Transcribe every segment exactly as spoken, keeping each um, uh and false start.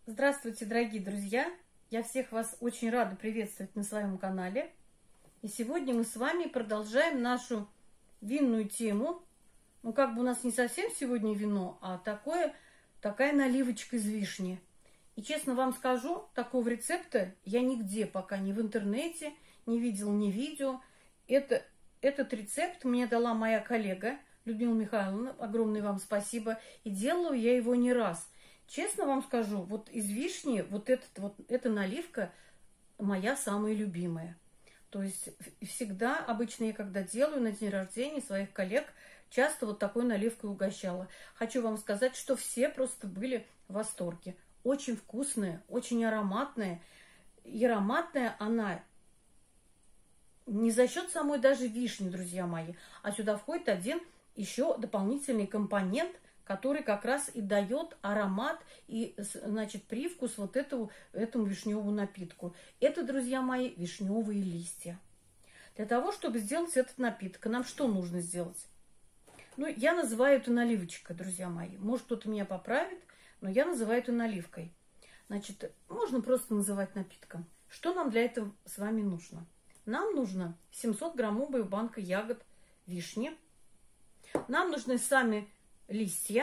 Здравствуйте, дорогие друзья! Я всех вас очень рада приветствовать на своем канале. И сегодня мы с вами продолжаем нашу винную тему. Ну, как бы у нас не совсем сегодня вино, а такое, такая наливочка из вишни. И честно вам скажу, такого рецепта я нигде пока ни в интернете не видела, ни видео. Это, этот рецепт мне дала моя коллега Людмила Михайловна. Огромное вам спасибо. И делала я его не раз. Честно вам скажу, вот из вишни вот, этот, вот эта наливка моя самая любимая. То есть всегда, обычно я когда делаю на день рождения своих коллег, часто вот такой наливкой угощала. Хочу вам сказать, что все просто были в восторге. Очень вкусная, очень ароматная. И ароматная она не за счет самой даже вишни, друзья мои, а сюда входит один еще дополнительный компонент, который как раз и дает аромат и, значит, привкус вот этому, этому вишневому напитку. Это, друзья мои, вишневые листья. Для того, чтобы сделать этот напиток, нам что нужно сделать? Ну, я называю это наливочкой, друзья мои. Может, кто-то меня поправит, но я называю это наливкой. Значит, можно просто называть напитком. Что нам для этого с вами нужно? Нам нужно семьсот граммовая банка ягод вишни. Нам нужны сами листья.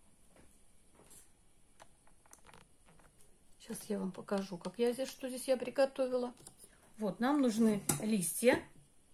Сейчас я вам покажу, как я здесь, что здесь я приготовила. Вот, нам нужны листья.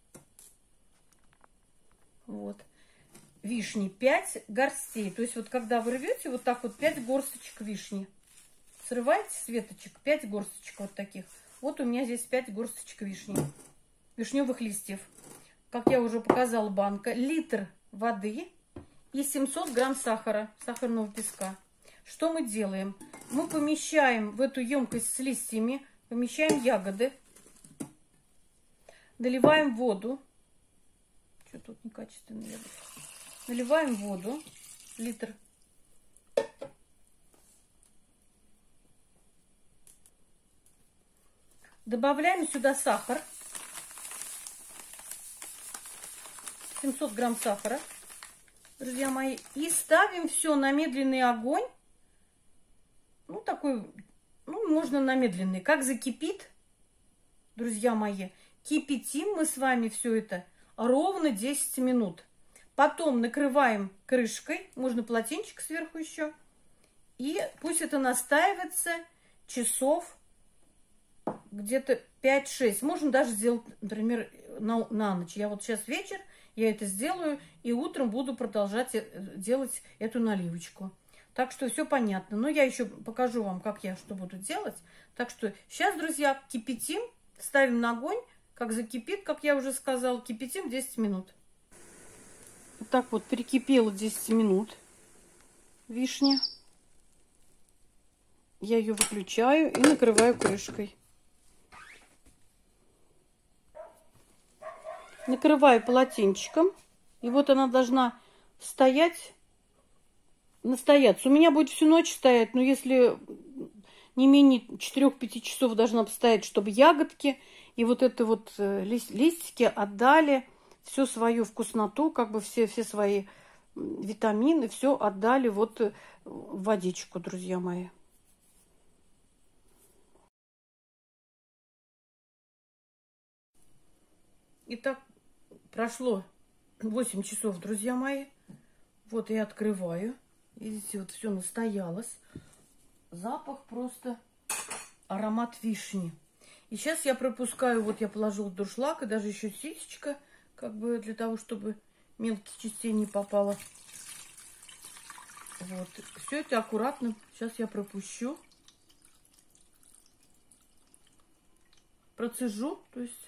Вот. Вишни пять горстей. То есть вот когда вы рвете, вот так вот пять горсточек вишни. Срываете с веточек пять горсточек вот таких. Вот у меня здесь пять горсточек вишни. Вишневых листьев. Как я уже показала, банка. Литр воды. И семьсот грамм сахара, сахарного песка. Что мы делаем? Мы помещаем в эту емкость с листьями, помещаем ягоды, наливаем воду. Что тут некачественно ягоды? Наливаем воду, литр. Добавляем сюда сахар, семьсот грамм сахара. Друзья мои, и ставим все на медленный огонь. Ну, такой, ну, можно на медленный. Как закипит, друзья мои, кипятим мы с вами все это ровно десять минут. Потом накрываем крышкой, можно полотенчик сверху еще. И пусть это настаивается часов где-то пять-шесть. Можно даже сделать, например, на, на ночь. Я вот сейчас вечер. Я это сделаю, и утром буду продолжать делать эту наливочку. Так что все понятно. Но я еще покажу вам, как я что буду делать. Так что сейчас, друзья, кипятим, ставим на огонь. Как закипит, как я уже сказала, кипятим десять минут. Вот так вот перекипело десять минут вишня. Я ее выключаю и накрываю крышкой. Накрываю полотенчиком. И вот она должна стоять, настояться. У меня будет всю ночь стоять, но если не менее четырёх-пяти часов должна стоять, чтобы ягодки и вот это вот листики отдали всю свою вкусноту, как бы все, все свои витамины, все отдали вот в водичку, друзья мои. Итак, прошло восемь часов, друзья мои. Вот я открываю. Видите, вот все настоялось. Запах просто, аромат вишни. И сейчас я пропускаю, вот я положила дуршлаг, и даже еще ситечко, как бы для того, чтобы мелких частей не попало. Вот. Все это аккуратно. Сейчас я пропущу. Процежу, то есть.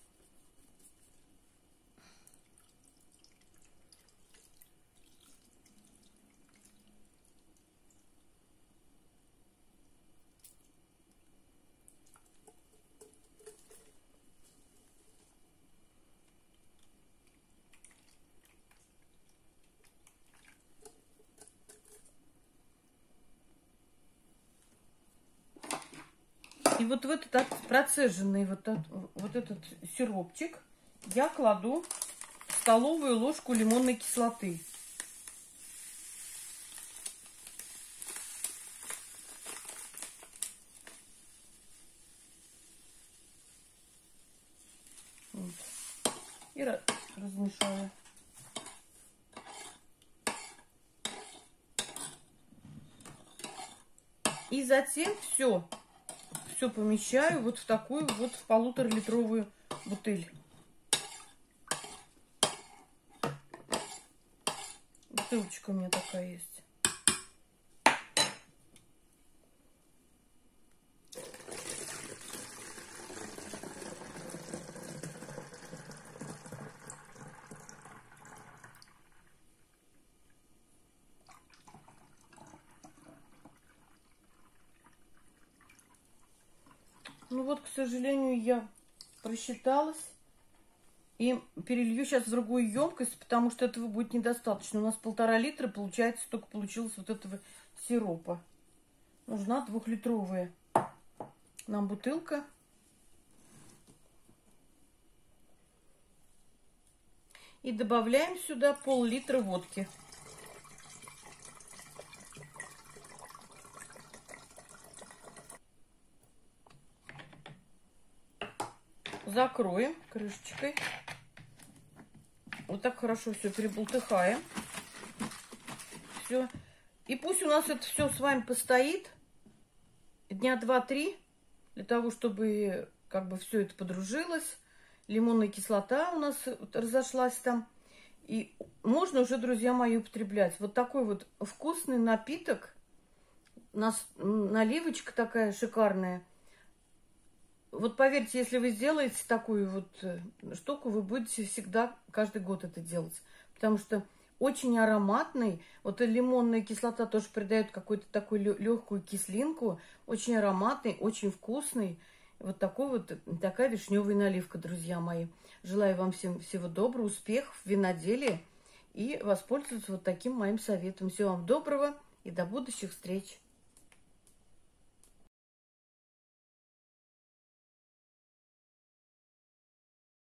И вот в этот процеженный вот, этот, вот этот сиропчик я кладу столовую ложку лимонной кислоты. И размешаю. И затем все, все помещаю вот в такую вот в полуторалитровую бутыль. Бутылочка у меня такая есть. Ну вот, к сожалению, я просчиталась и перелью сейчас в другую емкость, потому что этого будет недостаточно. У нас полтора литра, получается, только получилось вот этого сиропа. Нужна двухлитровая нам бутылка. И добавляем сюда пол-литра водки. Закроем крышечкой. Вот так хорошо все перебултыхаем. Все. И пусть у нас это все с вами постоит дня два-три, для того, чтобы как бы все это подружилось. Лимонная кислота у нас разошлась там. И можно уже, друзья мои, употреблять. Вот такой вот вкусный напиток. Наливочка такая шикарная. Вот поверьте, если вы сделаете такую вот штуку, вы будете всегда, каждый год это делать. Потому что очень ароматный. Вот и лимонная кислота тоже придает какую-то такую легкую кислинку. Очень ароматный, очень вкусный. Вот такой вот, такая вишневая наливка, друзья мои. Желаю вам всем всего доброго, успехов в виноделии. И воспользоваться вот таким моим советом. Всего вам доброго и до будущих встреч.